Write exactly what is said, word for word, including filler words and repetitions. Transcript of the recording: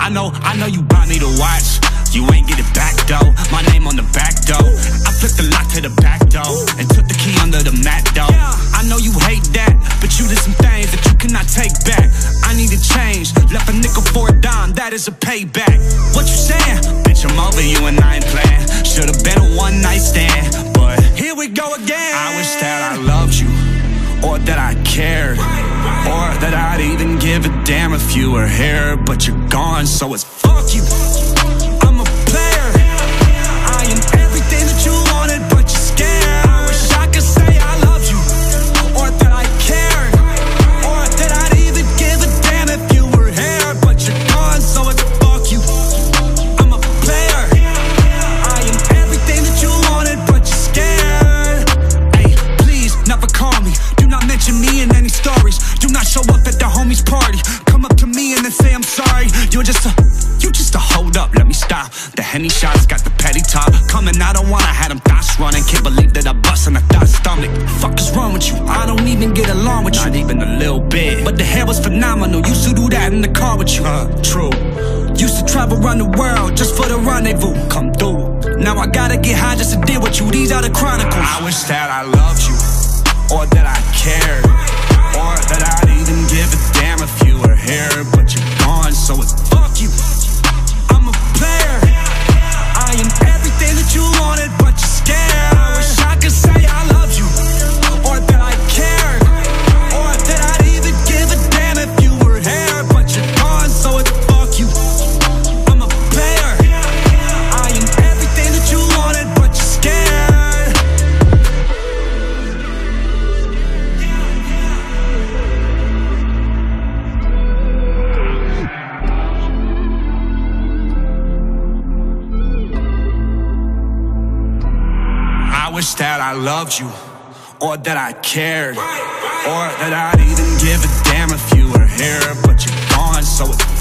I know, I know you bought me to watch. You ain't get it back though. My name on the back door. I flipped the lock to the back door and took the key under the mat though. I know you hate that, but you did some things that you cannot take back. I need to change. Left a nickel for a dime. That is a payback. What you saying? Bitch, I'm over you and I ain't playing. Should've been a one night stand, but here we go again. I wish that I loved you, or that I cared, or that I'd even give a damn if you were here. But you're gone, so it's fuck you. I'm a player. I am everything that you wanted, but you're scared. I wish I could say I loved you, or that I cared, or that I'd even give a damn if you were here. But you're gone, so it's fuck you. I'm a player. I am everything that you wanted, but you're scared. Hey, please, never call me. Do not mention me in any stories. Do not show up at the homies' party. Come up to me and then say I'm sorry. You're just a, you just a hold up, let me stop. The Henny shots got the petty top. Coming out of one, I had them thoughts running. Can't believe that I bust on a thought stomach. Fuck is wrong with you? I don't even get along with you. Not even a little bit. But the hair was phenomenal. Used to do that in the car with you. Uh, true. Used to travel around the world just for the rendezvous. Come through. Now I gotta get high just to deal with you. These are the chronicles. I wish that I loved you, or that I cared, or that I'd even give a damn if you were here. But you're gone, so it's fuck you. I'm a player. I am everything that you wanted, but you're scared. I wish I could say I loved you, or that I cared, or that I'd even give a damn if you were here. But you're gone, so it's fuck you. I'm a player. I am everything that you wanted, but you're scared. I wish that I loved you, or that I cared, or that I'd even give a damn if you were here. But you're gone, so it's